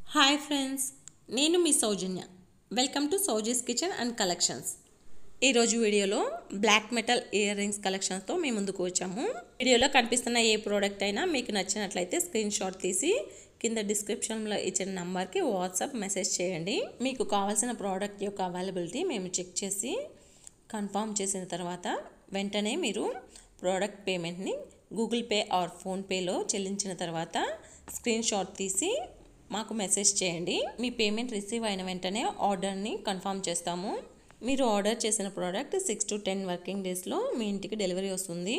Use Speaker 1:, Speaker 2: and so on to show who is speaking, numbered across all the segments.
Speaker 1: Hi friends, నేను మీ Soujanya. Welcome to Souji's kitchen and collections. ఈరోజు వీడియోలో బ్లాక్ మెటల్ ఇయర్ రింగ్స్ కలెక్షన్స్తో మేము ముందుకు వచ్చాము. వీడియోలో కనిపిస్తున్న ఏ ప్రోడక్ట్ అయినా మీకు నచ్చినట్లయితే స్క్రీన్ షాట్ తీసి కింద డిస్క్రిప్షన్లో ఇచ్చిన నంబర్కి వాట్సాప్ మెసేజ్ చేయండి. మీకు కావాల్సిన ప్రోడక్ట్ యొక్క అవైలబిలిటీ మేము చెక్ చేసి కన్ఫర్మ్ చేసిన తర్వాత వెంటనే మీరు ప్రోడక్ట్ పేమెంట్ని గూగుల్ పే ఆర్ ఫోన్పేలో చెల్లించిన తర్వాత స్క్రీన్ షాట్ తీసి మాకు మెసేజ్ చేయండి. మీ పేమెంట్ రిసీవ్ అయిన వెంటనే ఆర్డర్ని కన్ఫర్మ్ చేస్తాము. మీరు ఆర్డర్ చేసిన ప్రోడక్ట్ 6 to 10 వర్కింగ్ డేస్లో మీ ఇంటికి డెలివరీ వస్తుంది.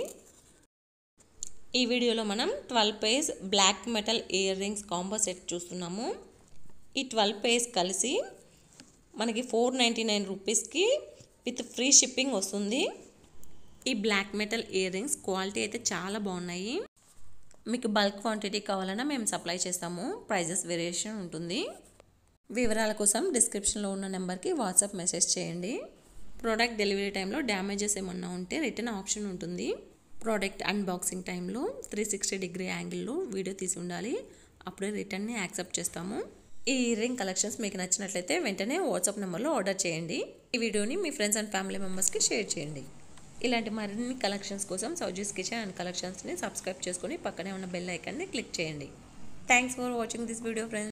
Speaker 1: ఈ వీడియోలో మనం 12 pairs black metal earrings combo set చూస్తున్నాము. ఈ 12 pairs కలిసి మనకి 499 రూపీస్కి విత్ ఫ్రీ షిప్పింగ్ వస్తుంది. ఈ black metal earrings quality అయితే చాలా బాగున్నాయి. మీకు బల్క్ క్వాంటిటీ కావాలన్నా మేము సప్లై చేస్తాము. ప్రైజెస్ వేరియేషన్ ఉంటుంది. వివరాల కోసం డిస్క్రిప్షన్లో ఉన్న నెంబర్కి వాట్సాప్ మెసేజ్ చేయండి. ప్రోడక్ట్ డెలివరీ టైంలో డ్యామేజెస్ ఏమన్నా ఉంటే రిటర్న్ ఆప్షన్ ఉంటుంది. ప్రోడక్ట్ అన్బాక్సింగ్ టైంలో 360 యాంగిల్లో వీడియో తీసి ఉండాలి. అప్పుడే రిటర్న్ని యాక్సెప్ట్ చేస్తాము. ఈ ఇయర్ రింగ్ కలెక్షన్స్ మీకు నచ్చినట్లయితే వెంటనే వాట్సాప్ నెంబర్లో ఆర్డర్ చేయండి. ఈ వీడియోని మీ ఫ్రెండ్స్ అండ్ ఫ్యామిలీ మెంబర్స్కి షేర్ చేయండి. ఇలాంటి మరిన్ని కలెక్షన్స్ కోసం సౌజీస్ కిచెన్ అండ్ కలెక్షన్స్ని సబ్స్క్రైబ్ చేసుకొని పక్కనే ఉన్న బెల్ ఐకాన్ని క్లిక్ చేయండి. Thanks for watching this video friends.